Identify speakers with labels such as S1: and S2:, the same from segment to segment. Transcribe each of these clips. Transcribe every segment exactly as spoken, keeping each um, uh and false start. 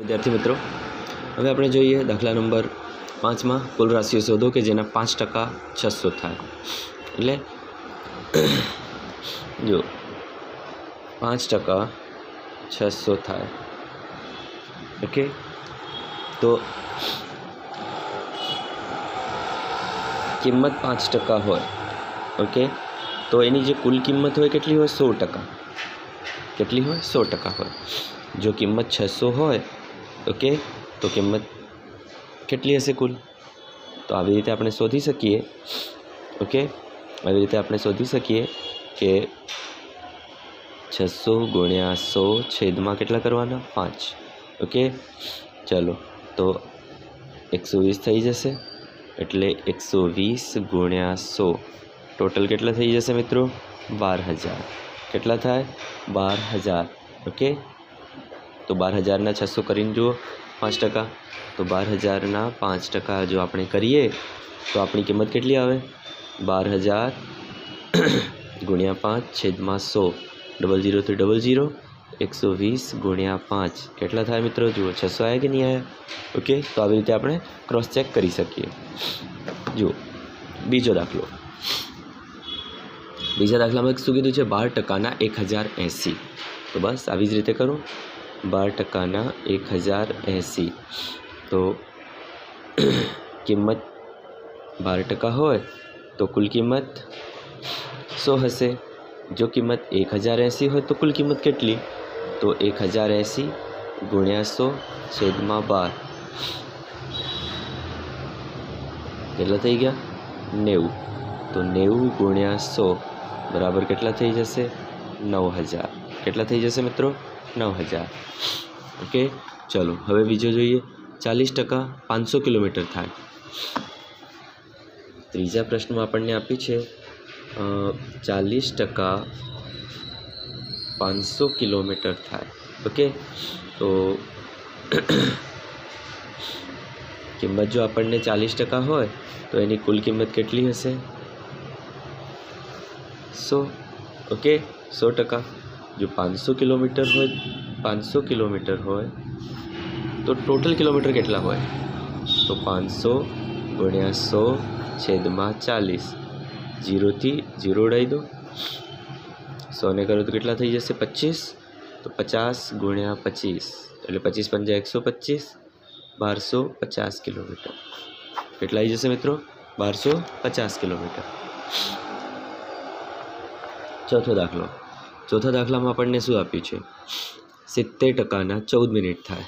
S1: विद्यार्थी मित्रों, हवे आपणे जोईए दाखला नंबर पांच में कुल राशिओ शोधो कि जेना पांच टका छसो थाय। एटले जो पांच टका छसो थाय। ओके, तो किंमत पांच टका होय। ओके, तो एनी जे कुल किंमत होय केटली होय? सौ टका। केटली होय? सौ टका होय। जो किंमत छसो होय, ओके, तो किंमत केटली हशे कुल? तो આવી રીતે આપણે શોધી શકીએ। ઓકે, આવી રીતે આપણે શોધી શકીએ કે છસો ગુણ્યા સો છેદમાં કેટલા કરવાના? પાંચ। ઓકે, ચલો તો એકસો વીસ થઈ જશે, એટલે એકસો વીસ ગુણ્યા સો ટોટલ કેટલા થઈ જશે મિત્રો? બાર હજાર। કેટલા થાય? બાર હજાર। ઓકે, तो बार हज़ार ना छसो करीने जुओ पांच टका, तो बार हज़ार ना पांच टका जो आपणे करीए तो अपनी किंमत केटली आवे? बार हज़ार गुणिया पांच छेदमा सौ, डबल जीरो थी डबल जीरो, एक सौ वीस गुणिया पांच केटला थाय मित्रों? जुओ छसो आया कि नहीं आया? ओके, तो आ रीते आपणे क्रॉस चेक करी सकीए। जुओ बीजो दाखलो। बीजा दाखला में शुं कीधुं छे? बार टकाना एक हज़ार एसी। तो बस आवी ज रीते करो। बार टकाना एक हज़ार एसी, तो किंमत बार टका होय तो कुल किंमत सौ हशे। जो किंमत एक हज़ार एसी हो तो कुल किंमत केटली? तो एक हज़ार एसी गुणिया सौ छेदमा बार केटला थई गया? नेवु। तो नेवु गुणिया सौ बराबर केटला थई जशे? नौ हज़ार। केटला थई जशे मित्रों? नौ हज़ार। ओके, चलो हवे बीजो जोईए। चालीस टका पांच सौ किलोमीटर थाय। त्रीजा प्रश्न में आपणे आपी छे चालीस टका पांच सौ किलोमीटर थाय। ओके, तो किंमत जो आपणे चालीस टका होय तो एनी कुल किंमत केटली हशे? सौ। ओके, सौ टका। जो पांच सौ किलोमीटर होय, पांच सौ किलोमीटर होय तो टोटल किलोमीटर केटला होय? तो पांच सौ गुणिया सौ छेदमा चालीस, जीरो थी जीरो उड़ाई दो, सौ ने करो तो केटला थई जशे? पच्चीस। तो पचास गुणिया पच्चीस एटले पच्चीस पंजा एक सौ पच्चीस, बार सौ पचास किलोमीटर। केटला आई जशे मित्रों? बार सौ पचास किलोमीटर। चौथो दाखलो। चौथा दाखला में आपने शू आप्युं छे? सित्तेर टकाना चौदह मिनिट थाय।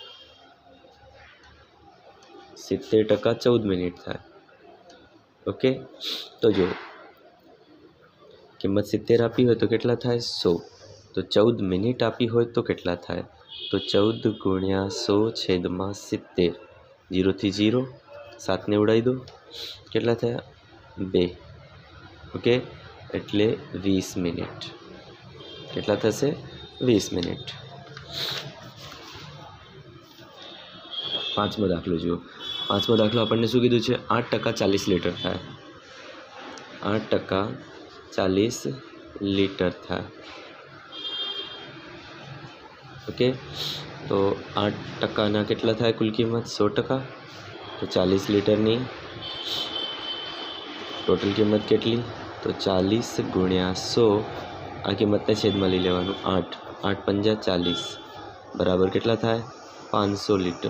S1: सित्तेर टका चौदह मिनिट थाय। ओके, तो जो किंमत सित्तेर आपी हो तो केटला थाय? सौ। तो चौदह मिनिट आपी हो तो केटला थाय? तो चौदह गुणिया सौ छेदमा सित्तेर, जीरो थी जीरो, सात ने उड़ाई दो, केटला थया? बे। ओके, एटले वीस मिनिट। केटला थशे? वीस मिनिट। पांचमो दाखलो जुओ। पांचमो दाखलो आपने शू कीधुं छे? आठ टका चालीस लीटर थाय। आठ टका चालीस लीटर थाय। ओके, तो आठ टकाना केटला थाय कुल किंमत? सौ टका। तो चालीस लीटरनी टोटल किंमत केटली? तो चालीस गुणिया सौ, आ किंमत ने छेद में लई लेवानुं आठ, आठ पंजा चालीस बराबर केटला थाय? पांच सौ लीटर।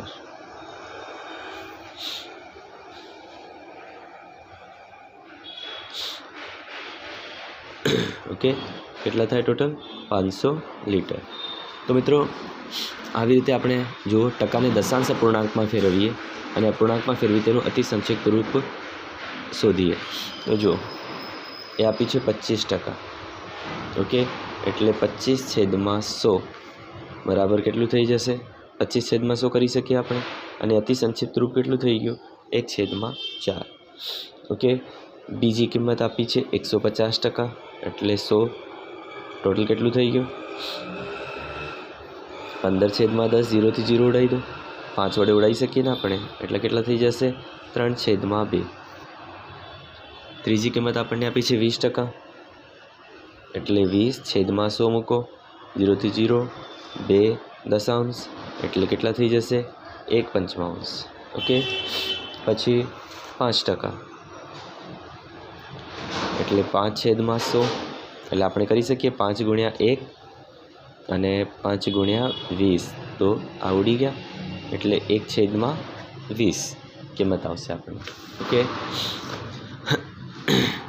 S1: ओके, केटला थाय टोटल? पांच सौ लीटर। तो मित्रों આવી રીતે આપણે જો ટકાને દશાંશ અપૂર્ણાંકમાં ફેરવીએ અને અપૂર્ણાંકમાં ફેરવી તેનું અતિ સંક્ષિપ્ત રૂપ શોધીએ। તો જો એ આપી છે પચીસ ટકા। ઓકે, એટલે પચીસ છેદમાં સો બરાબર કેટલું થઈ જશે? પચીસ છેદમાં સો કરી શકીએ આપણે, અને અતિ સંક્ષિપ્ત રૂપ કેટલું થઈ ગયું? એક છેદમાં ચાર। ઓકે, બીજી કિંમત આપી છે એકસો પચાસ ટકા, એટલે સો ટોટલ કેટલું થઈ ગયું? पंदर छेदमा दस, जीरो थी जीरो उड़ाई दो, पांच वडे उड़ाई सकीए ने आपणे, एटले केटला थई जशे? त्रण छेदमा बे। त्रीजी किंमत आपणे आपी छे वीस टका, एटले वीस छेदमा सौ मूको, जीरो थी जीरो, बे दशांश, એટલે કેટલા થઈ જશે? એક પંચમાંશ. ઓકે, પછી પાંચ ટકા એટલે પાંચ છેદમાં સો. એટલે આપણે કરી શકીએ પાંચ ગુણ્યા એક અને પાંચ ગુણ્યા વીસ, તો આવડી ગયા. એટલે એક છેદમાં વીસ કિંમત આવશે આપણને. ઓકે.